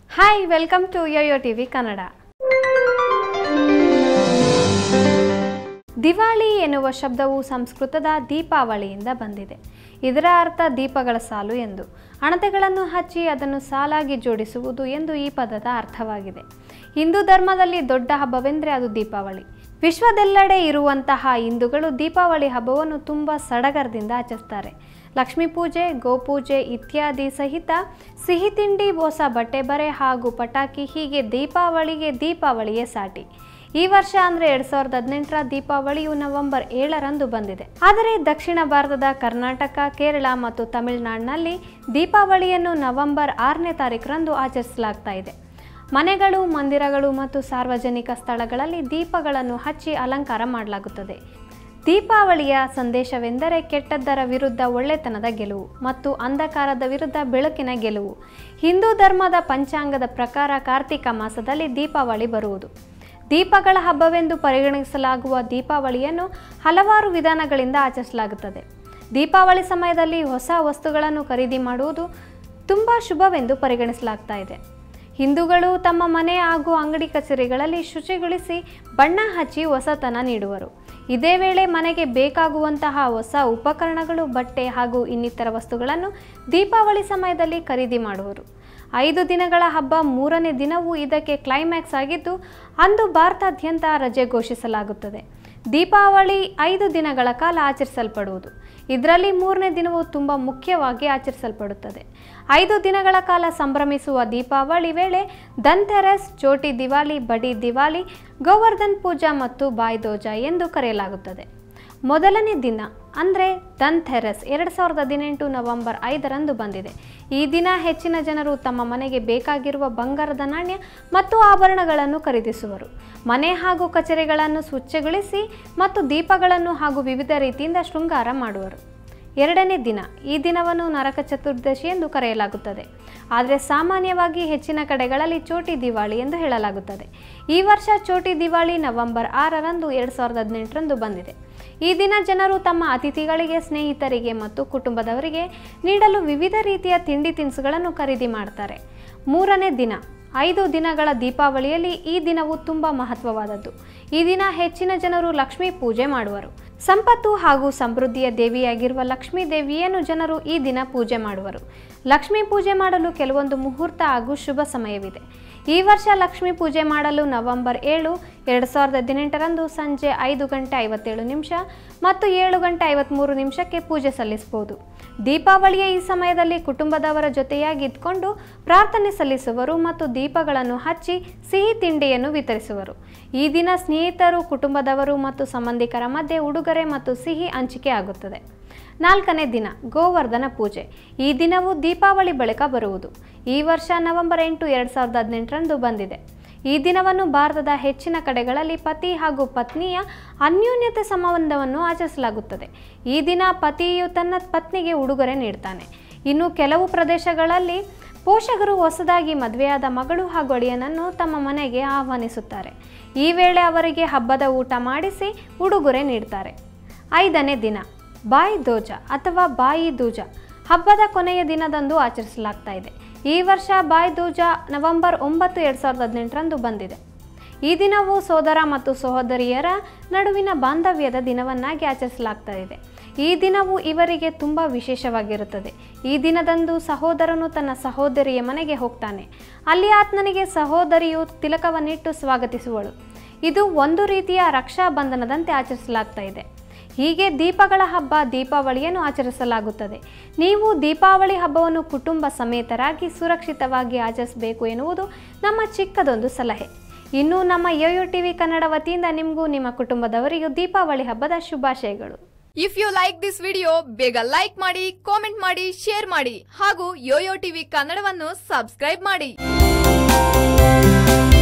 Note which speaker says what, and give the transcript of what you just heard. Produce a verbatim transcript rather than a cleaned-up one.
Speaker 1: Hi welcome to YoYo TV Kannada. Diwali ಎನ್ನುವ ಶಬ್ದವು ಸಂಸ್ಕೃತದ ದೀಪಾವಳಿಯಿಂದ ಬಂದಿದೆ. ಇದರ ಅರ್ಥ ದೀಪಗಳ ಸಾಲು ಎಂದು. ಹಣತೆಗಳನ್ನು ಹಚ್ಚಿ ಅದನ್ನು ಸಾಲಾಗಿ ಜೋಡಿಸುವುದು ಎಂದು ಈ ಪದದ ಅರ್ಥವಾಗಿದೆ. ಹಿಂದೂ ಧರ್ಮದಲ್ಲಿ ದೊಡ್ಡ ಹಬ್ಬವೆಂದರೆ ಅದು ದೀಪಾವಳಿ. ವಿಶ್ವದೆಲ್ಲೆಡೆ ಇರುವಂತಹ ಹಿಂದೂಗಳು ದೀಪಾವಳಿ ಹಬ್ಬವನ್ನು ತುಂಬ ಸಡಗರದಿಂದ ಆಚರಿಸ್ತಾರೆ. ಲಕ್ಷ್ಮೀ ಪೂಜೆ, ಗೋಪೂಜೆ ಇತ್ಯಾದಿ ಸಹಿತ ಸಿಹಿ ತಿಂಡಿ, ಹೊಸ ಬಟ್ಟೆ ಬರೆ ಹಾಗೂ ಪಟಾಕಿ, ಹೀಗೆ ದೀಪಾವಳಿಗೆ ದೀಪಾವಳಿಯೇ ಸಾಟಿ. ಈ ವರ್ಷ ಅಂದರೆ ಎರಡು ಸಾವಿರದ ಹದಿನೆಂಟರ ದೀಪಾವಳಿಯು ನವೆಂಬರ್ ಏಳರಂದು ಬಂದಿದೆ. ಆದರೆ ದಕ್ಷಿಣ ಭಾರತದ ಕರ್ನಾಟಕ, ಕೇರಳ ಮತ್ತು ತಮಿಳುನಾಡಿನಲ್ಲಿ ದೀಪಾವಳಿಯನ್ನು ನವೆಂಬರ್ ಆರನೇ ತಾರೀಕರಂದು ಆಚರಿಸಲಾಗ್ತಾ ಇದೆ. ಮನೆಗಳು, ಮಂದಿರಗಳು ಮತ್ತು ಸಾರ್ವಜನಿಕ ಸ್ಥಳಗಳಲ್ಲಿ ದೀಪಗಳನ್ನು ಹಚ್ಚಿ ಅಲಂಕಾರ ಮಾಡಲಾಗುತ್ತದೆ. ದೀಪಾವಳಿಯ ಸಂದೇಶವೆಂದರೆ ಕೆಟ್ಟದ್ದರ ವಿರುದ್ಧ ಒಳ್ಳೆತನದ ಗೆಲುವು ಮತ್ತು ಅಂಧಕಾರದ ವಿರುದ್ಧ ಬೆಳಕಿನ ಗೆಲುವು. ಹಿಂದೂ ಧರ್ಮದ ಪಂಚಾಂಗದ ಪ್ರಕಾರ ಕಾರ್ತಿಕ ಮಾಸದಲ್ಲಿ ದೀಪಾವಳಿ ಬರುವುದು. ದೀಪಗಳ ಹಬ್ಬವೆಂದು ಪರಿಗಣಿಸಲಾಗುವ ದೀಪಾವಳಿಯನ್ನು ಹಲವಾರು ವಿಧಾನಗಳಿಂದ ಆಚರಿಸಲಾಗುತ್ತದೆ. ದೀಪಾವಳಿ ಸಮಯದಲ್ಲಿ ಹೊಸ ವಸ್ತುಗಳನ್ನು ಖರೀದಿ ಮಾಡುವುದು ತುಂಬ ಶುಭವೆಂದು ಪರಿಗಣಿಸಲಾಗ್ತಾ ಇದೆ. ಹಿಂದೂಗಳು ತಮ್ಮ ಮನೆ ಹಾಗೂ ಅಂಗಡಿ ಕಚೇರಿಗಳಲ್ಲಿ ಶುಚಿಗೊಳಿಸಿ ಬಣ್ಣ ಹಚ್ಚಿ ಹೊಸತನ ನೀಡುವರು. ಇದೇ ವೇಳೆ ಮನೆಗೆ ಬೇಕಾಗುವಂತಹ ಹೊಸ ಉಪಕರಣಗಳು, ಬಟ್ಟೆ ಹಾಗೂ ಇನ್ನಿತರ ವಸ್ತುಗಳನ್ನು ದೀಪಾವಳಿ ಸಮಯದಲ್ಲಿ ಖರೀದಿ ಮಾಡುವರು. ಐದು ದಿನಗಳ ಹಬ್ಬ ಮೂರನೇ ದಿನವೂ ಇದಕ್ಕೆ ಕ್ಲೈಮ್ಯಾಕ್ಸ್ ಆಗಿದ್ದು, ಅಂದು ಭಾರತಾದ್ಯಂತ ರಜೆ ಘೋಷಿಸಲಾಗುತ್ತದೆ. ದೀಪಾವಳಿ ಐದು ದಿನಗಳ ಕಾಲ ಆಚರಿಸಲ್ಪಡುವುದು. ಇದರಲ್ಲಿ ಮೂರನೇ ದಿನವೂ ತುಂಬ ಮುಖ್ಯವಾಗಿ ಆಚರಿಸಲ್ಪಡುತ್ತದೆ. ಐದು ದಿನಗಳ ಕಾಲ ಸಂಭ್ರಮಿಸುವ ದೀಪಾವಳಿ ವೇಳೆ ಧನ್ತೆರಸ್, ಚೋಟಿ ದಿವಾಲಿ, ಬಡಿ ದಿವಾಲಿ, ಗೋವರ್ಧನ್ ಪೂಜಾ ಮತ್ತು ಬಾಯ್ ದೂಜಾ ಎಂದು ಕರೆಯಲಾಗುತ್ತದೆ. ಮೊದಲನೇ ದಿನ ಅಂದರೆ ಧನ್ತೆರಸ್ ಎರಡು ಸಾವಿರದ ಹದಿನೆಂಟು ನವೆಂಬರ್ ಐದರಂದು ಬಂದಿದೆ. ಈ ದಿನ ಹೆಚ್ಚಿನ ಜನರು ತಮ್ಮ ಮನೆಗೆ ಬೇಕಾಗಿರುವ ಬಂಗಾರದ ನಾಣ್ಯ ಮತ್ತು ಆಭರಣಗಳನ್ನು ಖರೀದಿಸುವರು. ಮನೆ ಹಾಗೂ ಕಚೇರಿಗಳನ್ನು ಸ್ವಚ್ಛಗೊಳಿಸಿ ಮತ್ತು ದೀಪಗಳನ್ನು ಹಾಗೂ ವಿವಿಧ ರೀತಿಯಿಂದ ಶೃಂಗಾರ ಮಾಡುವರು. ಎರಡನೇ ದಿನ, ಈ ದಿನವನ್ನು ನರಕ ಚತುರ್ದಶಿ ಎಂದು ಕರೆಯಲಾಗುತ್ತದೆ. ಆದರೆ ಸಾಮಾನ್ಯವಾಗಿ ಹೆಚ್ಚಿನ ಕಡೆಗಳಲ್ಲಿ ಚೋಟಿ ದಿವಾಳಿ ಎಂದು ಹೇಳಲಾಗುತ್ತದೆ. ಈ ವರ್ಷ ಚೋಟಿ ದಿವಾಳಿ ನವೆಂಬರ್ ಆರರಂದು ಎರಡು ಸಾವಿರದ ಹದಿನೆಂಟರಂದು ಬಂದಿದೆ. ಈ ದಿನ ಜನರು ತಮ್ಮ ಅತಿಥಿಗಳಿಗೆ, ಸ್ನೇಹಿತರಿಗೆ ಮತ್ತು ಕುಟುಂಬದವರಿಗೆ ನೀಡಲು ವಿವಿಧ ರೀತಿಯ ತಿಂಡಿ ತಿನಿಸುಗಳನ್ನು ಖರೀದಿ ಮಾಡ್ತಾರೆ. ಮೂರನೇ ದಿನ, ಐದು ದಿನಗಳ ದೀಪಾವಳಿಯಲ್ಲಿ ಈ ದಿನವು ತುಂಬ ಮಹತ್ವವಾದದ್ದು. ಈ ದಿನ ಹೆಚ್ಚಿನ ಜನರು ಲಕ್ಷ್ಮೀ ಪೂಜೆ ಮಾಡುವರು. ಸಂಪತ್ತು ಹಾಗೂ ಸಮೃದ್ಧಿಯ ದೇವಿಯಾಗಿರುವ ಲಕ್ಷ್ಮೀ ದೇವಿಯನ್ನು ಜನರು ಈ ದಿನ ಪೂಜೆ ಮಾಡುವರು. ಲಕ್ಷ್ಮೀ ಪೂಜೆ ಮಾಡಲು ಕೆಲವೊಂದು ಮುಹೂರ್ತ ಹಾಗೂ ಶುಭ ಸಮಯವಿದೆ. ಈ ವರ್ಷ ಲಕ್ಷ್ಮೀ ಪೂಜೆ ಮಾಡಲು ನವೆಂಬರ್ ಏಳು ಎರಡು ಸಾವಿರದ ಹದಿನೆಂಟರಂದು ಸಂಜೆ ಐದು ಗಂಟೆ ಐವತ್ತೇಳು ನಿಮಿಷ ಮತ್ತು ಏಳು ಗಂಟೆ ಐವತ್ತ್ಮೂರು ನಿಮಿಷಕ್ಕೆ ಪೂಜೆ ಸಲ್ಲಿಸಬಹುದು. ದೀಪಾವಳಿಯ ಈ ಸಮಯದಲ್ಲಿ ಕುಟುಂಬದವರ ಜೊತೆಯಾಗಿ ಇದ್ಕೊಂಡು ಪ್ರಾರ್ಥನೆ ಸಲ್ಲಿಸುವರು ಮತ್ತು ದೀಪಗಳನ್ನು ಹಚ್ಚಿ ಸಿಹಿ ತಿಂಡಿಯನ್ನು ವಿತರಿಸುವರು. ಈ ದಿನ ಸ್ನೇಹಿತರು, ಕುಟುಂಬದವರು ಮತ್ತು ಸಂಬಂಧಿಕರ ಮಧ್ಯೆ ಉಡುಗೊರೆ ಮತ್ತು ಸಿಹಿ ಹಂಚಿಕೆ ಆಗುತ್ತದೆ. ನಾಲ್ಕನೇ ದಿನ, ಗೋವರ್ಧನ ಪೂಜೆ. ಈ ದಿನವೂ ದೀಪಾವಳಿ ಬಳಿಕ ಬರುವುದು. ಈ ವರ್ಷ ನವೆಂಬರ್ ಎಂಟು ಎರಡು ಸಾವಿರದ ಹದಿನೆಂಟರಂದು ಬಂದಿದೆ. ಈ ದಿನವನ್ನು ಭಾರತದ ಹೆಚ್ಚಿನ ಕಡೆಗಳಲ್ಲಿ ಪತಿ ಹಾಗೂ ಪತ್ನಿಯ ಅನ್ಯೋನ್ಯತೆ ಸಂಬಂಧವನ್ನು ಆಚರಿಸಲಾಗುತ್ತದೆ. ಈ ದಿನ ಪತಿಯು ತನ್ನ ಪತ್ನಿಗೆ ಉಡುಗೊರೆ ನೀಡ್ತಾನೆ. ಇನ್ನು ಕೆಲವು ಪ್ರದೇಶಗಳಲ್ಲಿ ಪೋಷಕರು ಹೊಸದಾಗಿ ಮದುವೆಯಾದ ಮಗಳು ಹಾಗೂ ಅಳಿಯನನ್ನು ತಮ್ಮ ಮನೆಗೆ ಆಹ್ವಾನಿಸುತ್ತಾರೆ. ಈ ವೇಳೆ ಅವರಿಗೆ ಹಬ್ಬದ ಊಟ ಮಾಡಿಸಿ ಉಡುಗೊರೆ ನೀಡ್ತಾರೆ. ಐದನೇ ದಿನ, ಬಾಯ್ ದೂಜಾ ಅಥವಾ ಬಾಯಿ ದೂಜಾ ಹಬ್ಬದ ಕೊನೆಯ ದಿನದಂದು ಆಚರಿಸಲಾಗ್ತಾ ಇದೆ. ಈ ವರ್ಷ ಬಾಯ್ ದೂಜಾ ನವೆಂಬರ್ ಒಂಬತ್ತು ಎರಡು ಸಾವಿರದ ಹದಿನೆಂಟರಂದು ಬಂದಿದೆ. ಈ ದಿನವು ಸೋದರ ಮತ್ತು ಸಹೋದರಿಯರ ನಡುವಿನ ಬಾಂಧವ್ಯದ ದಿನವನ್ನಾಗಿ ಆಚರಿಸಲಾಗ್ತಾ ಇದೆ. ಈ ದಿನವು ಇವರಿಗೆ ತುಂಬ ವಿಶೇಷವಾಗಿರುತ್ತದೆ. ಈ ದಿನದಂದು ಸಹೋದರನು ತನ್ನ ಸಹೋದರಿಯ ಮನೆಗೆ ಹೋಗ್ತಾನೆ. ಅಲ್ಲಿ ಆತನಿಗೆ ಸಹೋದರಿಯು ತಿಲಕವನ್ನಿಟ್ಟು ಸ್ವಾಗತಿಸುವಳು. ಇದು ಒಂದು ರೀತಿಯ ರಕ್ಷಾ ಬಂಧನದಂತೆ ಆಚರಿಸಲಾಗ್ತಾ ಇದೆ. ಹೀಗೆ ದೀಪಗಳ ಹಬ್ಬ ದೀಪಾವಳಿಯನ್ನು ಆಚರಿಸಲಾಗುತ್ತದೆ. ನೀವು ದೀಪಾವಳಿ ಹಬ್ಬವನ್ನು ಕುಟುಂಬ ಸಮೇತರಾಗಿ ಸುರಕ್ಷಿತವಾಗಿ ಆಚರಿಸಬೇಕು ಎನ್ನುವುದು ನಮ್ಮ ಚಿಕ್ಕದೊಂದು ಸಲಹೆ. ಇನ್ನು ನಮ್ಮ ಯೋಯೋ ಟಿವಿ ಕನ್ನಡ ವತಿಯಿಂದ ನಿಮಗೂ ನಿಮ್ಮ ಕುಟುಂಬದವರಿಗೂ ದೀಪಾವಳಿ ಹಬ್ಬದ ಶುಭಾಶಯಗಳು.
Speaker 2: If you like this video, ಬೇಗ ಲೈಕ್ ಮಾಡಿ, ಕಾಮೆಂಟ್ ಮಾಡಿ, ಶೇರ್ ಮಾಡಿ ಹಾಗೂ ಯೋಯೋ ಟಿವಿ ಕನ್ನಡವನ್ನು ಸಬ್ಸ್ಕ್ರೈಬ್ ಮಾಡಿ.